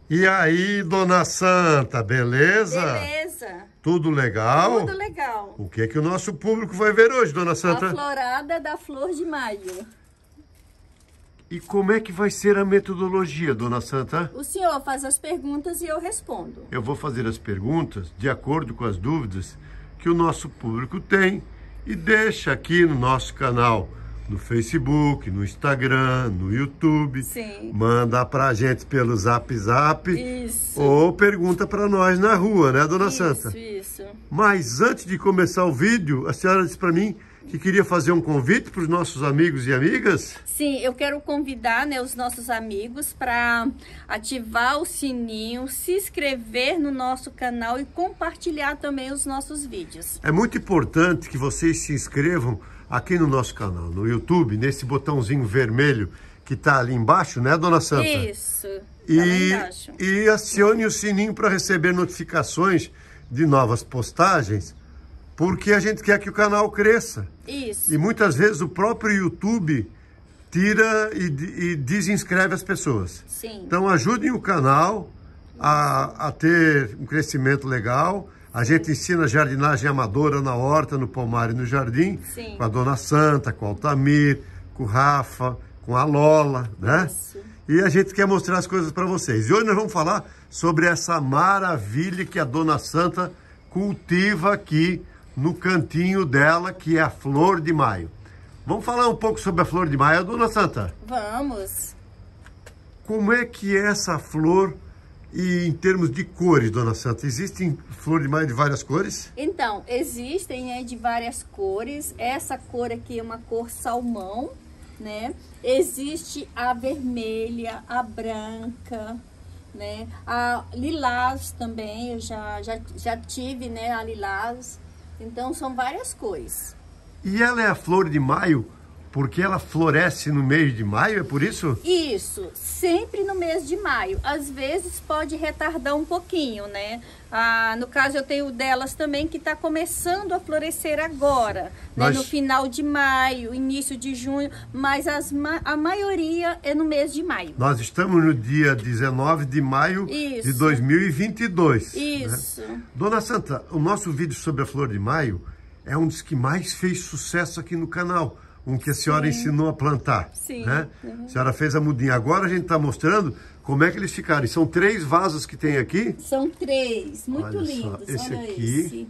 E aí, dona Santa, beleza? Beleza. Tudo legal? Tudo legal. O que é que o nosso público vai ver hoje, dona Santa? A florada da flor de maio. E como é que vai ser a metodologia, dona Santa? O senhor faz as perguntas e eu respondo. Eu vou fazer as perguntas de acordo com as dúvidas que o nosso público tem e deixa aqui no nosso canal, no Facebook, no Instagram, no YouTube. Sim. Manda pra gente pelo Zap Zap. Isso. Ou pergunta pra nós na rua, né, dona Santa? Isso. Mas antes de começar o vídeo, a senhora disse pra mim que queria fazer um convite para os nossos amigos e amigas. Sim, eu quero convidar, né, os nossos amigos para ativar o sininho, se inscrever no nosso canal e compartilhar também os nossos vídeos. É muito importante que vocês se inscrevam aqui no nosso canal, no YouTube, nesse botãozinho vermelho que está ali embaixo, né, dona Santa? Isso, tá lá embaixo. E acione o sininho para receber notificações de novas postagens, porque a gente quer que o canal cresça. Isso. E muitas vezes o próprio YouTube tira e desinscreve as pessoas. Sim. Então ajudem o canal a ter um crescimento legal. A gente ensina jardinagem amadora na horta, no pomar e no jardim. Sim. Com a dona Santa, com o Altamir, com o Rafa, com a Lola, né? Isso. E a gente quer mostrar as coisas para vocês. E hoje nós vamos falar sobre essa maravilha que a dona Santa cultiva aqui no cantinho dela, que é a flor de maio. Vamos falar um pouco sobre a flor de maio, dona Santa? Vamos. Como é que é essa flor e em termos de cores, dona Santa? Existem flor de maio de várias cores? Então, existem, né, de várias cores. Essa cor aqui é uma cor salmão, né? Existe a vermelha, a branca, né? A lilás também, eu já tive, né, a lilás. Então, são várias cores. E ela é a flor de maio porque ela floresce no mês de maio, é por isso? Isso, sempre no mês de maio. Às vezes pode retardar um pouquinho, né? No caso, eu tenho delas também que está começando a florescer agora, né? No final de maio, início de junho, mas a maioria é no mês de maio. Nós estamos no dia 19 de maio de 2022. Isso. Né? Dona Santa, o nosso vídeo sobre a flor de maio é um dos que mais fez sucesso aqui no canal. Um que a senhora ensinou a plantar. Sim. Né? A senhora fez a mudinha. Agora a gente está mostrando como é que eles ficaram. E são 3 vasos que tem aqui? São 3, muito lindos. Esse olha aqui.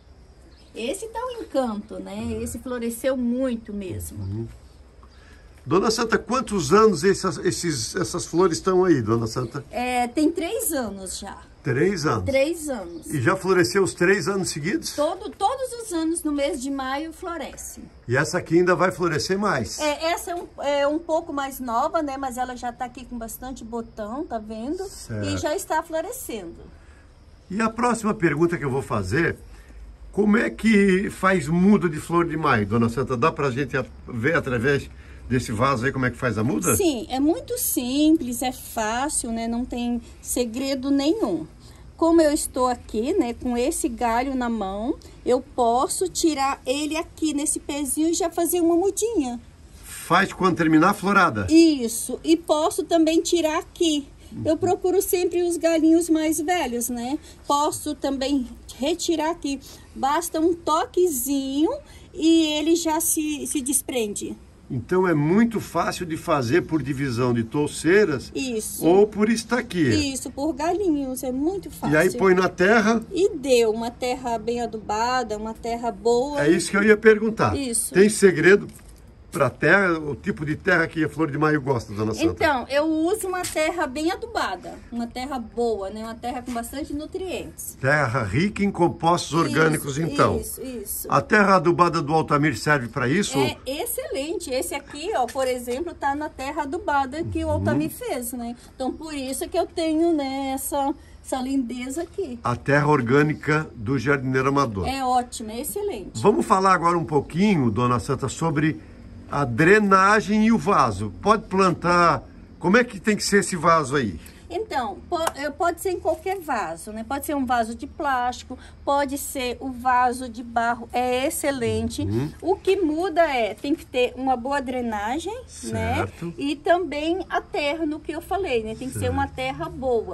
Esse tá um encanto, né? Esse floresceu muito mesmo. Dona Santa, quantos anos essas flores estão aí, dona Santa? Tem 3 anos já. 3 anos? 3 anos. E já floresceu os 3 anos seguidos? Todos os anos, no mês de maio, floresce. E essa aqui ainda vai florescer mais? Essa é um pouco mais nova, né? Mas ela já tá aqui com bastante botão, tá vendo? Certo. E já está florescendo. E a próxima pergunta que eu vou fazer, como é que faz muda de flor de maio, dona Santa? Dá pra gente ver através desse vaso aí como é que faz a muda? Sim, é muito simples, é fácil, né? Não tem segredo nenhum. Como eu estou aqui, né, com esse galho na mão, eu posso tirar ele aqui nesse pezinho e já fazer uma mudinha. Faz quando terminar a florada? Isso, e posso também tirar aqui. Eu procuro sempre os galinhos mais velhos, né? Posso também retirar aqui. Basta um toquezinho e ele já se desprende. Então é muito fácil de fazer por divisão de touceiras. Isso. Ou por estaqueira. Isso, por galinhos, é muito fácil. E aí põe na terra. E deu uma terra bem adubada, uma terra boa. É isso que eu ia perguntar. Isso. Tem segredo para terra, o tipo de terra que a flor de maio gosta, dona Santa? Então, eu uso uma terra bem adubada, uma terra boa, né? Uma terra com bastante nutrientes. Terra rica em compostos orgânicos, então. Isso. A terra adubada do Altamir serve para isso? É excelente. Esse aqui, ó, por exemplo, tá na terra adubada que o Altamir fez, né? Então, por isso que eu tenho, né, essa lindeza aqui. A terra orgânica do jardineiro amador. É ótima, é excelente. Vamos falar agora um pouquinho, dona Santa, sobre a drenagem e o vaso. Pode plantar... Como é que tem que ser esse vaso aí? Então, pode ser em qualquer vaso, né? Pode ser um vaso de plástico, pode ser o vaso de barro, é excelente. O que muda tem que ter uma boa drenagem, certo, né? E também a terra, no que eu falei, né? Tem que ser uma terra boa.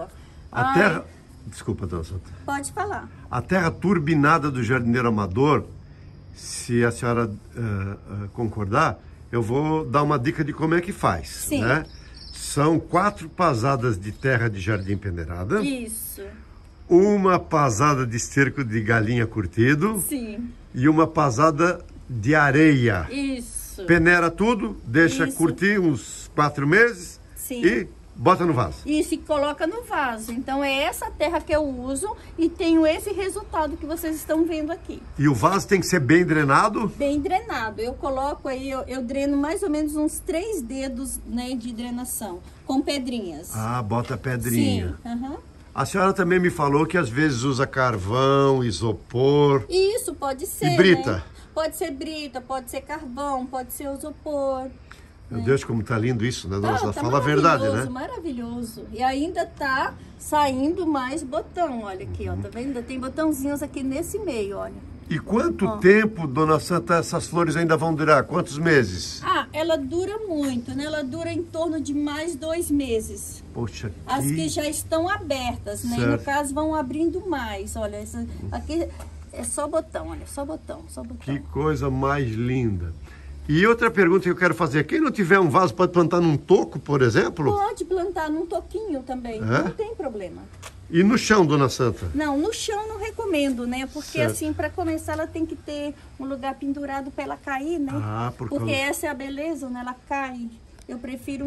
A terra... Desculpa, dona Santa. Pode falar. A terra turbinada do jardineiro amador, se a senhora concordar, eu vou dar uma dica de como é que faz. Sim. Né? São 4 pasadas de terra de jardim peneirada. Isso. Uma pasada de esterco de galinha curtido. Sim. E uma pasada de areia. Isso. Peneira tudo, deixa Isso. curtir uns 4 meses. Sim. E bota no vaso. Isso, e coloca no vaso. Então é essa terra que eu uso e tenho esse resultado que vocês estão vendo aqui. E o vaso tem que ser bem drenado? Bem drenado. Eu coloco aí, eu dreno mais ou menos uns 3 dedos, né, de drenação, com pedrinhas. Ah, bota pedrinha. Sim. Aham. A senhora também me falou que às vezes usa carvão, isopor. Isso, pode ser, E brita? né? Pode ser brita, pode ser carvão, pode ser isopor. Meu Deus, como tá lindo isso, né, dona? Tá Fala a verdade, né? Maravilhoso. E ainda tá saindo mais botão, olha aqui, ó, tá vendo? Ainda tem botãozinhos aqui nesse meio, olha. E quanto tempo, dona Santa, essas flores ainda vão durar? Quantos meses? Ah, ela dura muito, né? Ela dura em torno de mais 2 meses. Poxa, As que já estão abertas, né? E no caso vão abrindo mais, olha, essa aqui é só botão, olha, só botão, só botão. Que coisa mais linda. E outra pergunta que eu quero fazer, quem não tiver um vaso pode plantar num toco, por exemplo? Pode plantar num toquinho também, não tem problema. E no chão, dona Santa? Não, no chão não recomendo, né? Porque Certo. assim, para começar, ela tem que ter um lugar pendurado para ela cair, né? Ah, porque essa é a beleza, né? Ela cai. Eu prefiro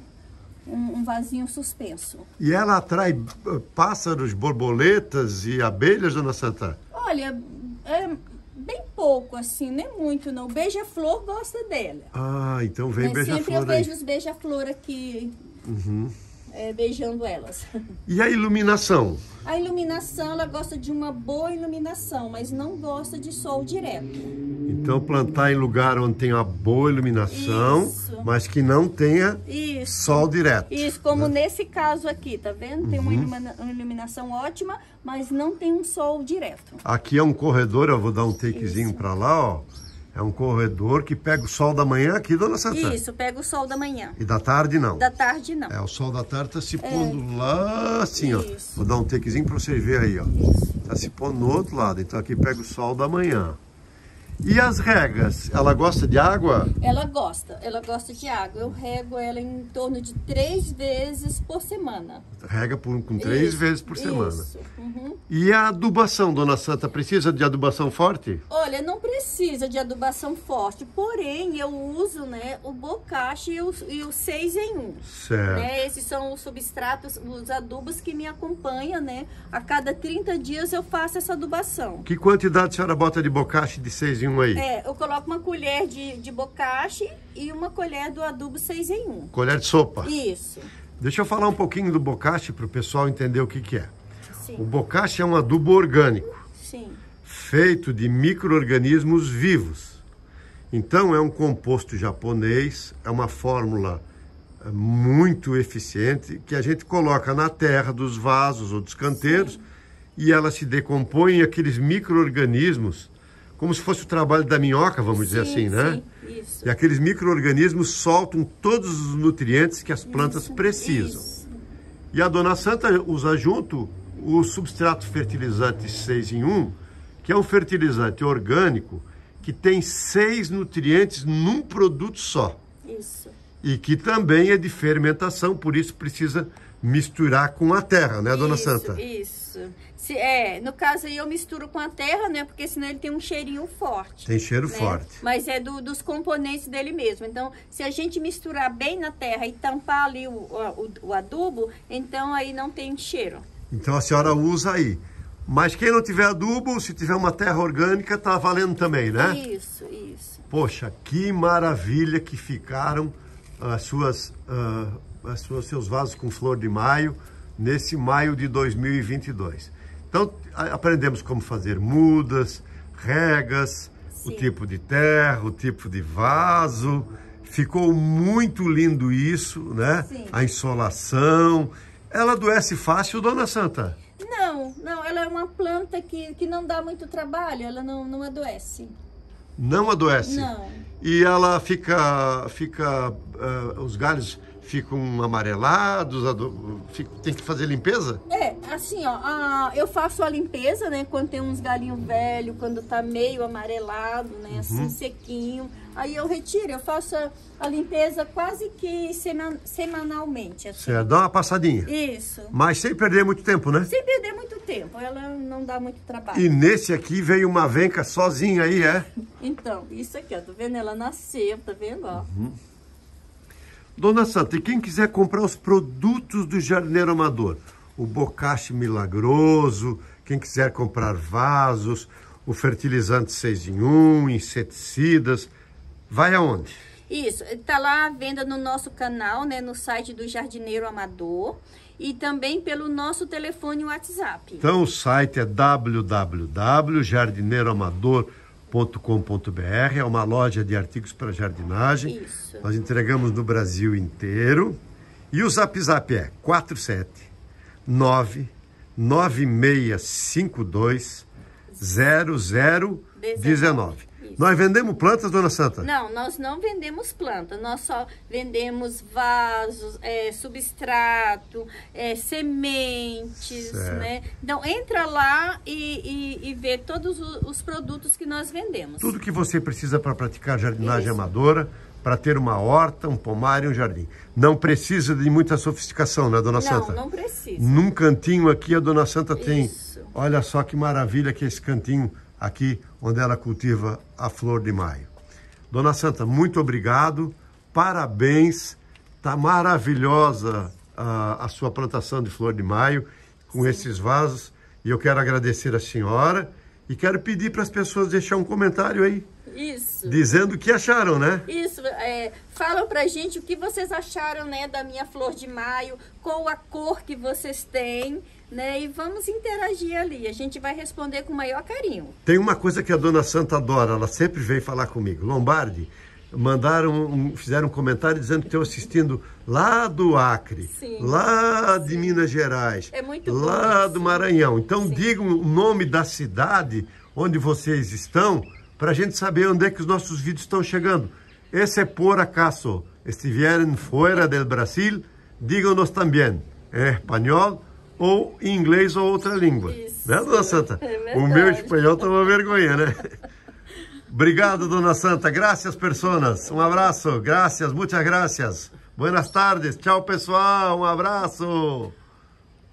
um vasinho suspenso. E ela atrai pássaros, borboletas e abelhas, dona Santa? Olha, é bem pouco, assim, não é muito, não. O beija-flor gosta dela. Ah, então vem Sempre eu beija-flor vejo aí. os beija-flor aqui, beijando elas. E a iluminação? A iluminação, ela gosta de uma boa iluminação, mas não gosta de sol direto. Então plantar em lugar onde tem uma boa iluminação, Isso. mas que não tenha Isso. sol direto. Isso, como nesse caso aqui, tá vendo? Tem uma iluminação ótima, mas não tem um sol direto. Aqui é um corredor, eu vou dar um takezinho para lá, ó. É um corredor que pega o sol da manhã aqui, dona Santa. Isso, pega o sol da manhã. E da tarde não. Da tarde não. É, o sol da tarde tá se pondo lá assim, ó. Isso. Vou dar um takezinho para vocês verem aí, ó. Isso. Tá se pondo no outro lado, então aqui pega o sol da manhã. E as regas? Ela gosta de água? Ela gosta de água. Eu rego ela em torno de 3 vezes por semana. Rega com 3 vezes por semana. Isso. Uhum. E a adubação, dona Santa, precisa de adubação forte? Olha, não precisa de adubação forte, porém eu uso, né, o bocache e o 6 em 1. Certo. Né? Esses são os substratos, os adubos que me acompanham, né? A cada 30 dias eu faço essa adubação. Que quantidade a senhora bota de bocache de 6 em 1 aí? Eu coloco uma colher de bocache e uma colher do adubo 6 em 1. Colher de sopa. Isso. Deixa eu falar um pouquinho do bocache para o pessoal entender o que é. Sim. O bocache é um adubo orgânico, Sim. feito de micro-organismos vivos. Então é um composto japonês, é uma fórmula muito eficiente que a gente coloca na terra dos vasos ou dos canteiros. Sim. E ela se decompõe em aqueles micro-organismos, como se fosse o trabalho da minhoca, vamos dizer assim, né? Sim, isso. E aqueles micro-organismos soltam todos os nutrientes que as plantas precisam. Isso. E a dona Santa usa junto o substrato fertilizante 6 em 1, que é um fertilizante orgânico que tem 6 nutrientes num produto só. Isso. E que também é de fermentação, por isso precisa misturar com a terra, né, dona Santa? Isso. No caso aí eu misturo com a terra, né? Porque senão ele tem um cheirinho forte. Tem cheiro né? forte. Mas é dos componentes dele mesmo. Então, se a gente misturar bem na terra e tampar ali o adubo, então aí não tem cheiro. Então a senhora usa aí. Mas quem não tiver adubo, se tiver uma terra orgânica, tá valendo também, né? Isso, isso. Poxa, que maravilha que ficaram seus vasos com flor de maio nesse maio de 2022. Então, aprendemos como fazer mudas, regas, Sim. o tipo de terra, o tipo de vaso. Ficou muito lindo isso, né? Sim. A insolação. Ela adoece fácil, dona Santa? Não, ela é uma planta que não dá muito trabalho, ela não adoece. Não adoece? Não. E ela os galhos ficam amarelados, tem que fazer limpeza? Assim, ó, eu faço a limpeza, né? Quando tem uns galinhos velhos, quando tá meio amarelado, né? Assim, sequinho. Aí eu retiro, eu faço a limpeza quase que semanalmente. Assim. Certo, dá uma passadinha. Isso. Mas sem perder muito tempo, né? Sem perder muito tempo, ela não dá muito trabalho. E nesse aqui veio uma venca sozinha aí, é? Então, isso aqui, ó, tá vendo? Ela nasceu, tá vendo, ó? Dona Santa, e quem quiser comprar os produtos do jardineiro amador, o bocache milagroso, quem quiser comprar vasos, o fertilizante 6 em 1, inseticidas, vai aonde? Isso, tá lá à venda no nosso canal, né, no site do Jardineiro Amador e também pelo nosso telefone WhatsApp. Então o site é www.jardineiroamador.com.br, é uma loja de artigos para jardinagem. Isso. Nós entregamos no Brasil inteiro. E o Zap é 47996520019. Nós vendemos plantas, Dona Santa? Não, nós não vendemos planta, nós só vendemos vasos, substrato, sementes, certo. né? Então, entra lá e vê todos os produtos que nós vendemos. Tudo que você precisa para praticar jardinagem amadora, para ter uma horta, um pomar e um jardim. Não precisa de muita sofisticação, né, Dona Santa? Não precisa. Num cantinho aqui, a Dona Santa tem... Isso. Olha só que maravilha que é esse cantinho aqui, onde ela cultiva a flor de maio. Dona Santa, muito obrigado, parabéns, tá maravilhosa a sua plantação de flor de maio, com esses vasos, e eu quero agradecer a senhora, e quero pedir para as pessoas deixar um comentário aí. Isso. Dizendo o que acharam, né? Isso, falam pra gente o que vocês acharam, né, da minha flor de maio, qual a cor que vocês têm, né, e vamos interagir ali, a gente vai responder com o maior carinho. Tem uma coisa que a Dona Santa adora, ela sempre vem falar comigo. Lombardi, fizeram um comentário dizendo que estão assistindo lá do Acre, Sim, lá de Minas Gerais, é muito lá bom, do Maranhão. Então sim, digam o nome da cidade onde vocês estão, para a gente saber onde é que os nossos vídeos estão chegando. Esse é por acaso estiverem fora do Brasil, digam-nos também em espanhol ou em inglês ou outra língua. Isso. Né, Dona Santa? É O meu espanhol tá uma vergonha, né? Obrigado, Dona Santa. Gracias, personas. Um abraço. Gracias, muchas gracias. Buenas tardes. Tchau, pessoal. Um abraço.